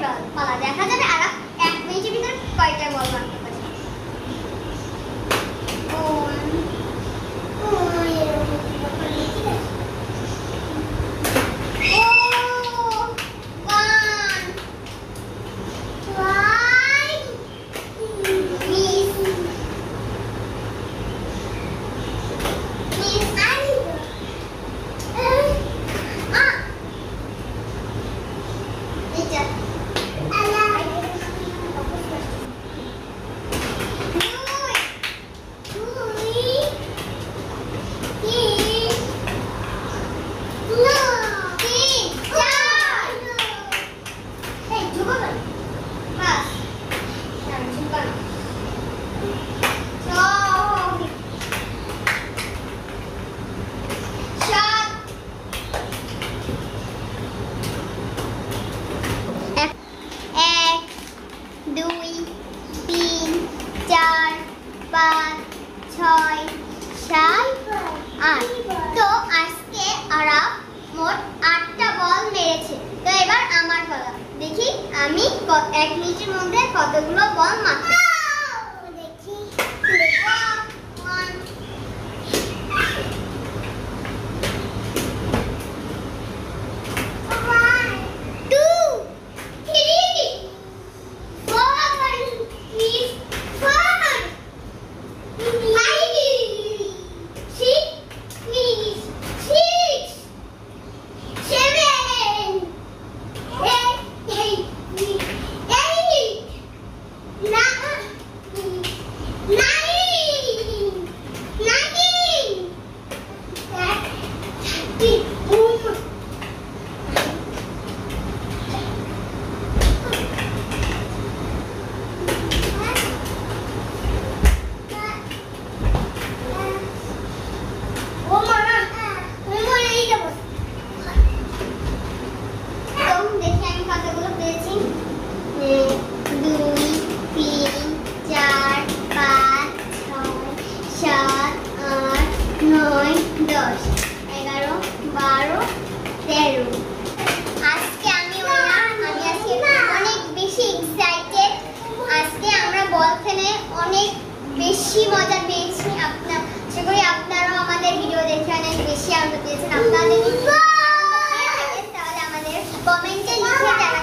পালা, দেখা যাবে আর 1 মিনিটের ভিতরে কয়টা বল মারতে পারে। তো আজকে ওরা মোট 8টা বল মেরেছে। তো এবার আমার পালা, দেখি আমি 1 মিনিটের মধ্যে কতগুলো বল মারতে দেখি। 1 আজকে আমি আজকে অনেক বেশি এক্সাইটেড। আজকে আমরা বল খেলে অনেক বেশি মজা পেয়েছি। আশা করি আপনারাও আমাদের ভিডিও দেখে অনেক বেশি আনন্দ পেয়েছেন। আপনাদের তাহলে আমাদের কমেন্টে লিখে জানাবেন।